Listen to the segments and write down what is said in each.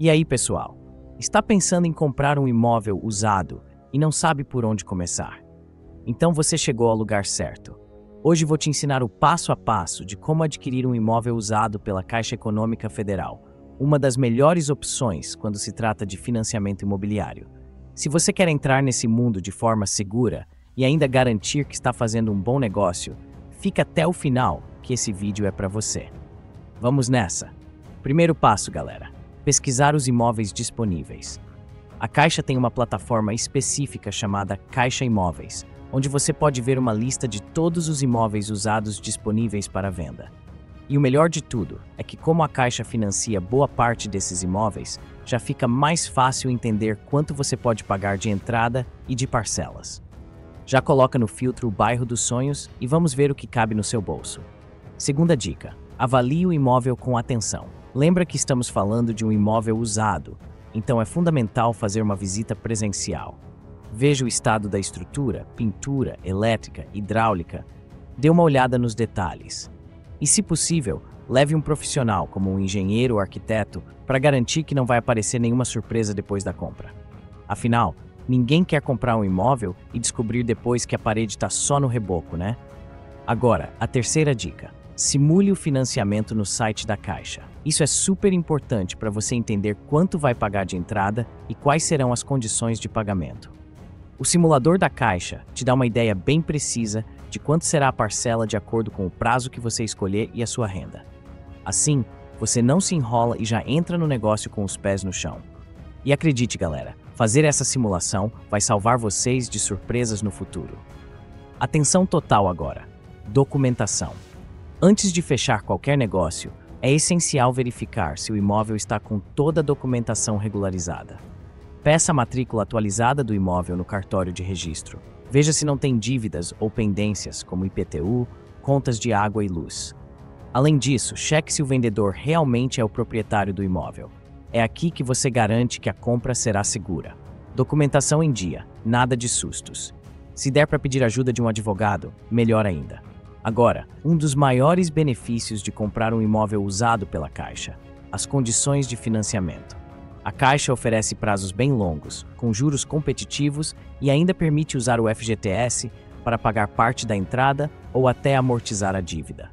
E aí, pessoal? Está pensando em comprar um imóvel usado e não sabe por onde começar? Então você chegou ao lugar certo. Hoje vou te ensinar o passo a passo de como adquirir um imóvel usado pela Caixa Econômica Federal, uma das melhores opções quando se trata de financiamento imobiliário. Se você quer entrar nesse mundo de forma segura e ainda garantir que está fazendo um bom negócio, fica até o final que esse vídeo é para você. Vamos nessa! Primeiro passo, galera: pesquisar os imóveis disponíveis. A Caixa tem uma plataforma específica chamada Caixa Imóveis, onde você pode ver uma lista de todos os imóveis usados disponíveis para venda. E o melhor de tudo é que, como a Caixa financia boa parte desses imóveis, já fica mais fácil entender quanto você pode pagar de entrada e de parcelas. Já coloca no filtro o bairro dos sonhos e vamos ver o que cabe no seu bolso. Segunda dica: avalie o imóvel com atenção. Lembra que estamos falando de um imóvel usado, então é fundamental fazer uma visita presencial. Veja o estado da estrutura, pintura, elétrica, hidráulica. Dê uma olhada nos detalhes. E, se possível, leve um profissional, como um engenheiro ou arquiteto, para garantir que não vai aparecer nenhuma surpresa depois da compra. Afinal, ninguém quer comprar um imóvel e descobrir depois que a parede está só no reboco, né? Agora, a terceira dica: simule o financiamento no site da Caixa. Isso é super importante para você entender quanto vai pagar de entrada e quais serão as condições de pagamento. O simulador da Caixa te dá uma ideia bem precisa de quanto será a parcela de acordo com o prazo que você escolher e a sua renda. Assim, você não se enrola e já entra no negócio com os pés no chão. E acredite, galera, fazer essa simulação vai salvar vocês de surpresas no futuro. Atenção total agora: documentação. Antes de fechar qualquer negócio, é essencial verificar se o imóvel está com toda a documentação regularizada. Peça a matrícula atualizada do imóvel no cartório de registro. Veja se não tem dívidas ou pendências, como IPTU, contas de água e luz. Além disso, cheque se o vendedor realmente é o proprietário do imóvel. É aqui que você garante que a compra será segura. Documentação em dia, nada de sustos. Se der para pedir ajuda de um advogado, melhor ainda. Agora, um dos maiores benefícios de comprar um imóvel usado pela Caixa: as condições de financiamento. A Caixa oferece prazos bem longos, com juros competitivos e ainda permite usar o FGTS para pagar parte da entrada ou até amortizar a dívida.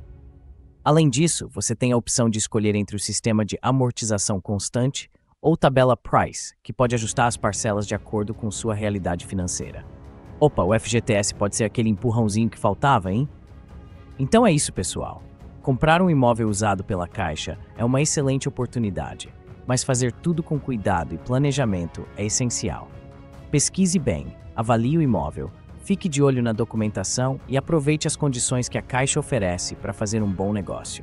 Além disso, você tem a opção de escolher entre o sistema de amortização constante ou tabela Price, que pode ajustar as parcelas de acordo com sua realidade financeira. Opa, o FGTS pode ser aquele empurrãozinho que faltava, hein? Então é isso, pessoal. Comprar um imóvel usado pela Caixa é uma excelente oportunidade, mas fazer tudo com cuidado e planejamento é essencial. Pesquise bem, avalie o imóvel, fique de olho na documentação e aproveite as condições que a Caixa oferece para fazer um bom negócio.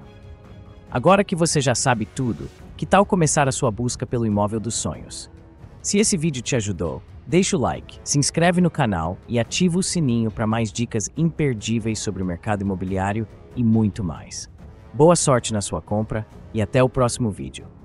Agora que você já sabe tudo, que tal começar a sua busca pelo imóvel dos sonhos? Se esse vídeo te ajudou, deixa o like, se inscreve no canal e ativa o sininho para mais dicas imperdíveis sobre o mercado imobiliário e muito mais. Boa sorte na sua compra e até o próximo vídeo.